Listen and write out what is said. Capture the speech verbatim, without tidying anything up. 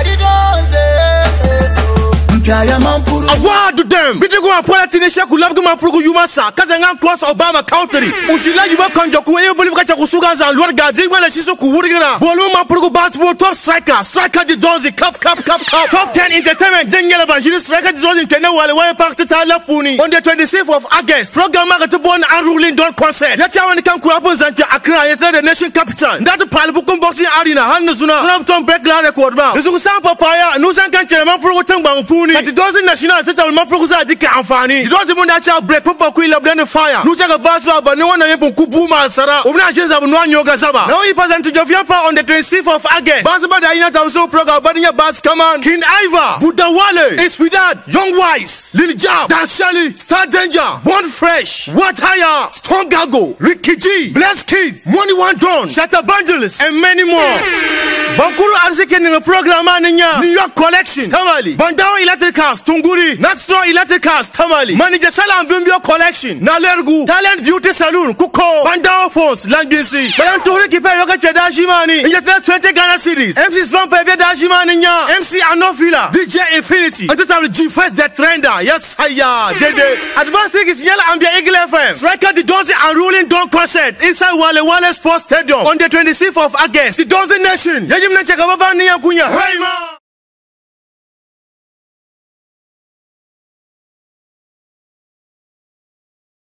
Award to them. Bidi go apola tinisha kulab go mapugo yumasa. Kaza ngam cross Obama country. Usila yuba kanjoku e boli kacha kusuga za lord gadi wala shiso kuwurigara. Bolu mapugo basketball top striker. Striker the Donzy cup cup cup cup. Top ten entertainment dengela banjiri striker the Donzy kene walewale park to tala puni. On the twenty-sixth of August, program to born Unruly Don Concert. Yata when come kuapo zanti Accra yata the nation capital. That palibukum boxing arena hanuzuna. Sonampton break record ba. Nsuku sampa paya nusan kan kene mapugo tangba puni. But the Donzy national settle mapugo za dika amfani. The Donzy munda cha break popo kuila blend fire. Nuchaka baswa but no one na yepo kubuma sara. Umna shenza bunwa nyoga saba. Now he present to Jofiapa on the twenty-sixth of August. Basaba da ina tauso program badinya bas come on. King Iva, Buddha Wale, Inspired, Young Wise, Lil Jab, Dan Shelly, Star Danger, Born Fresh, What Higher, Stone Gago, Ricky G, Bless Kids, Money One Don, Shatter Bundles, and many more. Bankuru Arziki in the program niya New York Collection, Tamali, Bandao Electric Cars, Tunguri, Natstro Electric Cars, Tamali, Manager Salam Bimbio Collection, Nalergu, Talent Beauty Saloon, Kuko, Bandao Force, Langisi, Bayantori Kipe Yoga Chedashimani, in the twenty Ghana series, M C Spam Pepe Dashimani, M C Anofila, D J Infinity, and the time G First the Trender, yes, Haya, Dede. Advanced thing is Yellow Ambia Eagle F M. Striker the Donzy Unruly Don Concert inside Walewale Sports Stadium on the twenty-sixth of August. The Donzy Nation. Yajim na chakababa niya kunya. Hey man!